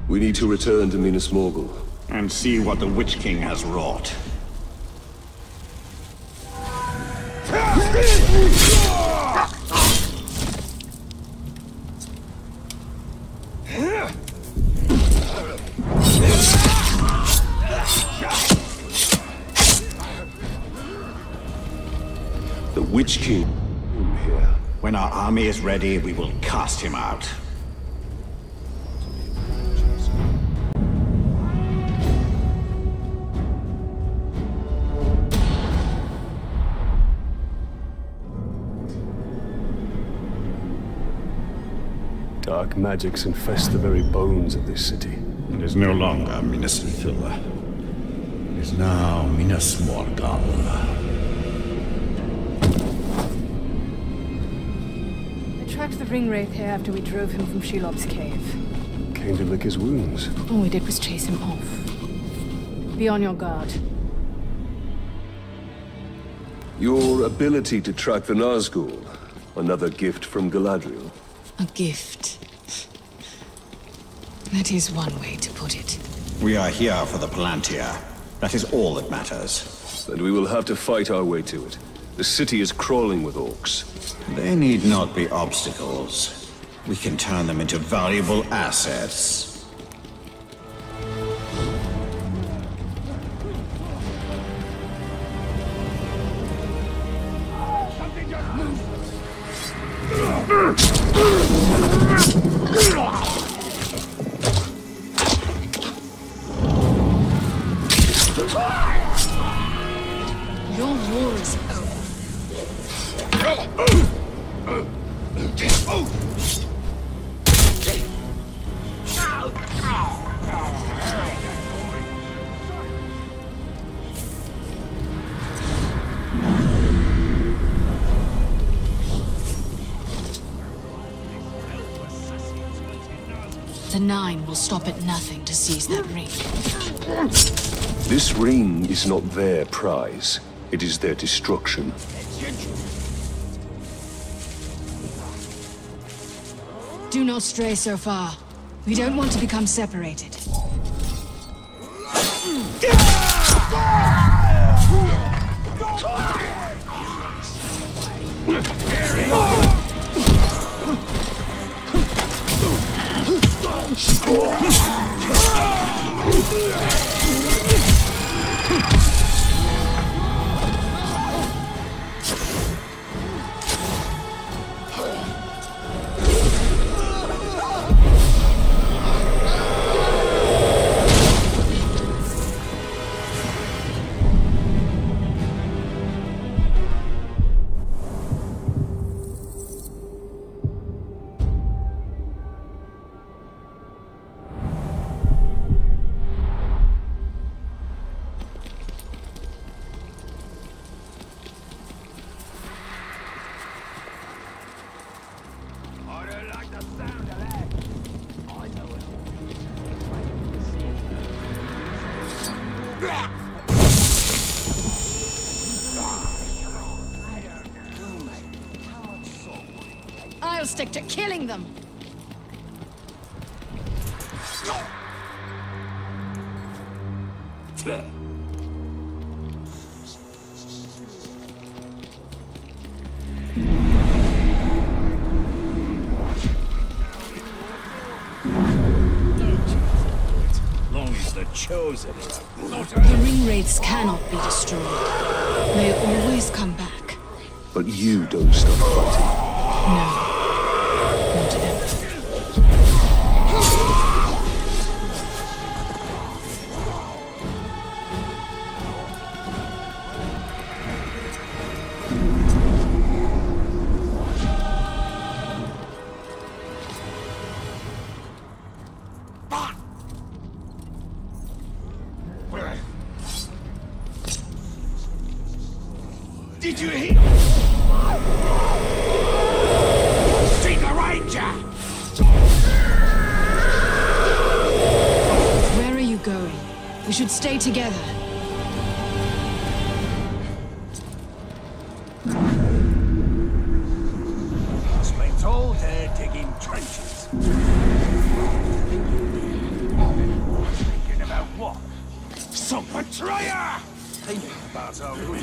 We need to return to Minas Morgul. And see what the Witch King has wrought. The Witch King. Here. When our army is ready, we will cast him out. Dark magics infest the very bones of this city. It is no longer Minas Ithil. It is now Minas Morgul. I tracked the ring wraith here after we drove him from Shelob's cave. Came to lick his wounds. All we did was chase him off. Be on your guard. Your ability to track the Nazgul. Another gift from Galadriel. A gift. That is one way to put it. We are here for the Palantir. That is all that matters. And we will have to fight our way to it. The city is crawling with orcs. They need not be obstacles. We can turn them into valuable assets. Your war is over. The Nine will stop at nothing to seize that ring. This ring is not their prize. It is their destruction. Do not stray so far. We don't want to become separated. I'll stick to killing them. Long as the chosen. The ring wraiths cannot be destroyed. They always come back. But you don't stop fighting. No. Not ever. Did you hear? Street the Ranger! Where are you going? We should stay together. It's been told they're digging trenches. colossal betrayer! About our win.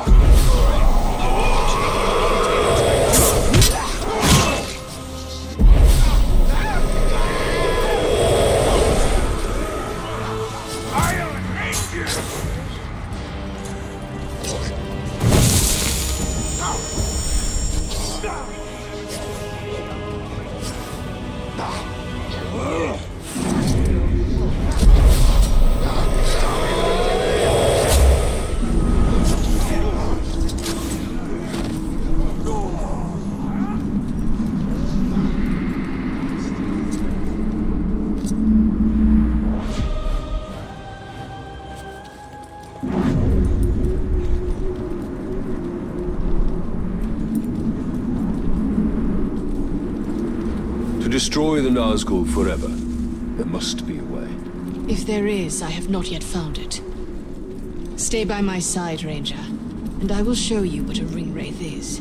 I'll hate you! To destroy the Nazgul forever, there must be a way. If there is, I have not yet found it. Stay by my side, Ranger, and I will show you what a ring wraith is.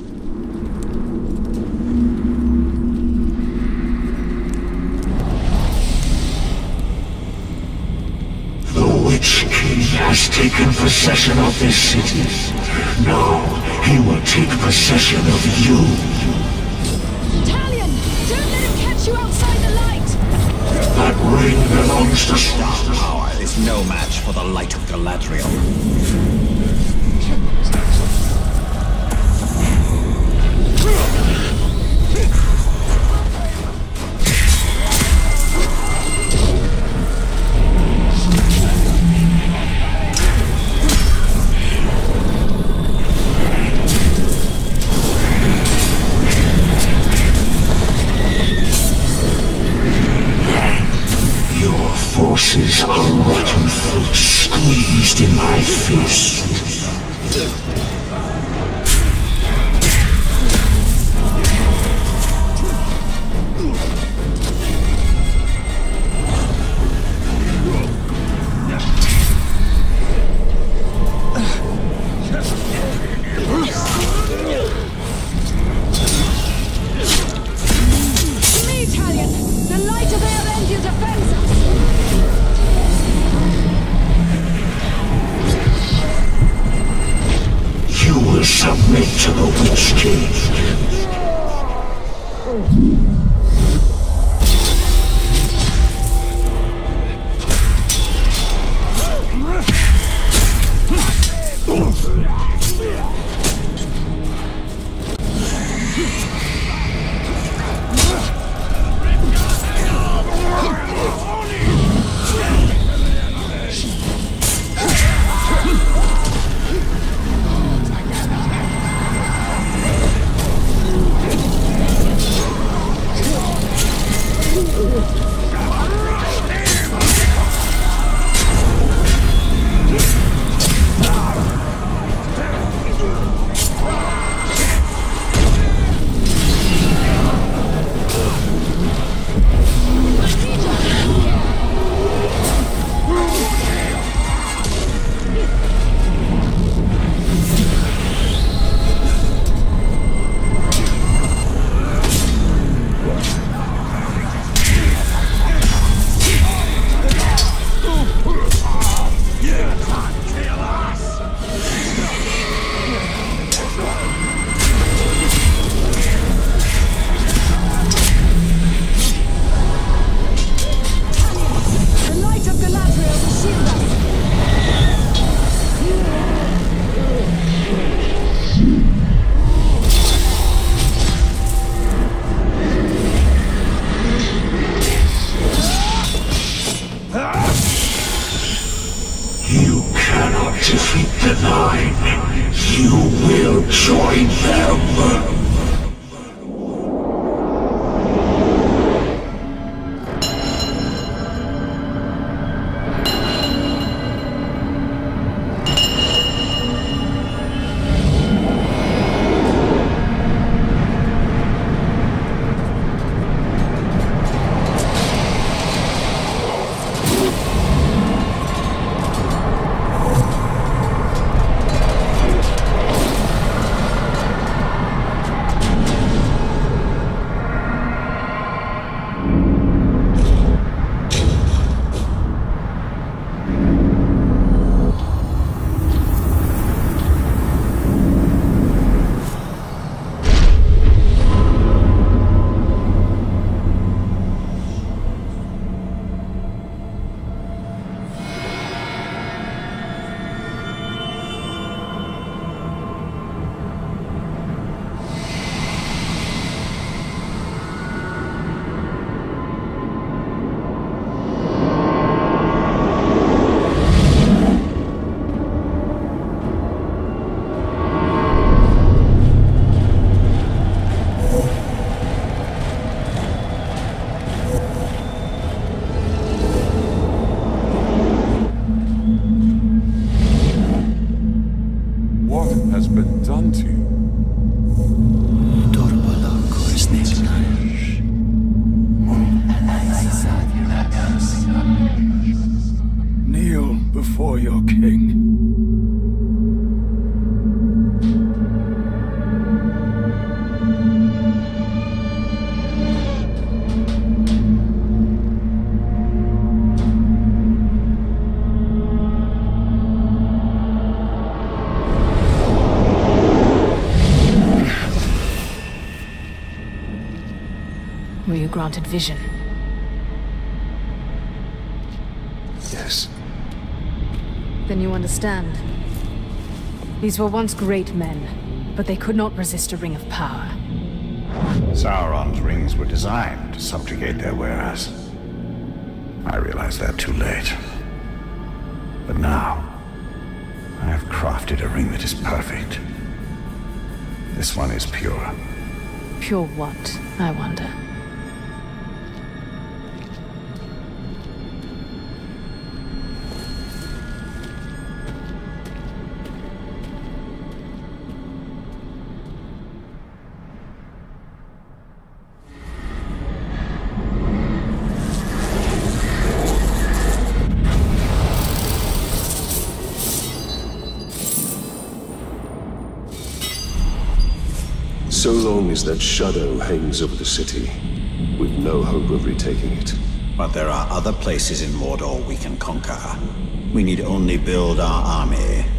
The Witch King has taken possession of this city. Now, he will take possession of you. Talion! Don't let him catch you outside the light! That ring belongs to Dark power is no match for the light of Galadriel. forces are rotten fruit squeezed in my fist. Submit to the Witch King. Were you granted vision? Yes. Then you understand. These were once great men, but they could not resist a ring of power. Sauron's rings were designed to subjugate their wearers. I realized that too late. But now, I have crafted a ring that is perfect. This one is pure. Pure what, I wonder? So long as that shadow hangs over the city, we've no hope of retaking it. But there are other places in Mordor we can conquer. We need only build our army